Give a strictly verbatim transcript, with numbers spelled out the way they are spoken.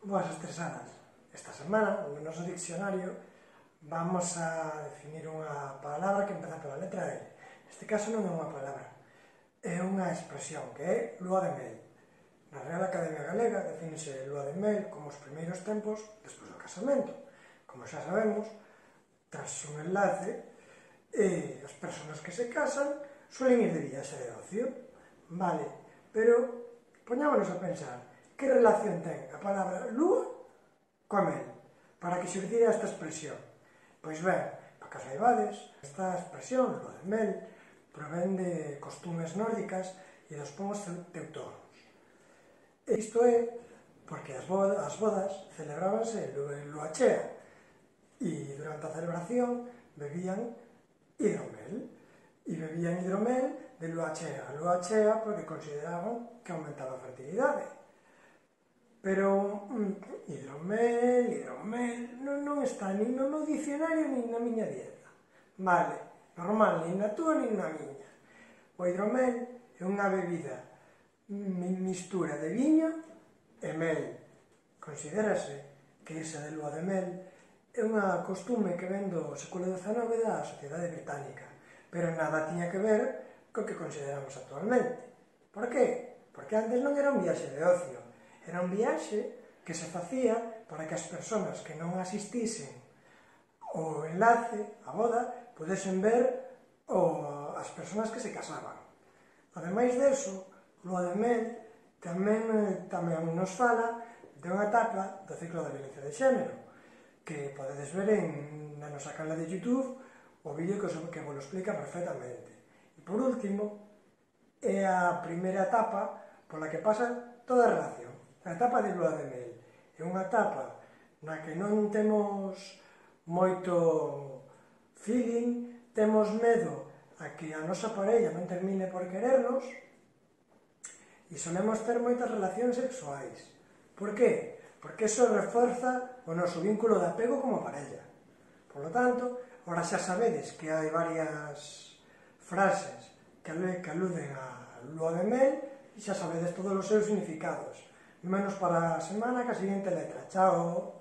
Boas estresadas. Esta semana, no noso diccionario, vamos a definir unha palabra que empeza pola letra L. Neste caso non é unha palabra, é unha expresión que é lúa de mel. Na Real Academia Galega defínese lúa de mel como os primeiros tempos despois do casamento. Como xa sabemos, tras un enlace, eh, as persoas que se casan suelen ir de viaxe de ocio. Vale, pero poñámonos a pensar que relación ten a palabra lúa coa mel para que xurdiera esta expresión. Pois ben, para que saibades, esta expresión, lúa de mel, provén de costumes nórdicas e dos povos teutónicos. Isto é porque as bodas, as bodas celebrábanse en lúa chea e durante a celebración bebían hidromel e bebían hidromel de lúa chea. A lúa chea porque consideraban que aumentaba a fertilidade. Pero mm, hidromel, hidromel, non, non está nin no meu dicionario nin na miña dieta. Vale, normal, nin na túa nin na miña. O hidromel é unha bebida mistura de viño e mel. Considérase que esa de lúa de mel é unha costume que ven do século dezanove da sociedade británica, pero nada tiña que ver co que consideramos actualmente. Por qué? Porque antes non era un viaxe de ocio, era un viaxe que se facía para que as persoas que non asistisen ao enlace, a boda, pudesen ver o, as persoas que se casaban. Ademais deso, lúa de mel tamén, tamén nos fala de unha etapa do ciclo da violencia de xénero, que podedes ver en, na nosa canal de YouTube o vídeo que, que vos lo explica perfectamente. E por último, é a primeira etapa pola que pasa toda a relación. A etapa de lúa de mel é unha etapa na que non temos moito feeling, temos medo a que a nosa parella non termine por querernos e solemos ter moitas relacións sexuais. Por qué? Porque iso reforza o noso vínculo de apego como parella. Por lo tanto, ahora xa sabedes que hai varias frases que aluden a lúa de mel e xa sabedes todos os seus significados. Menos para a semana que a seguinte letra. Chao!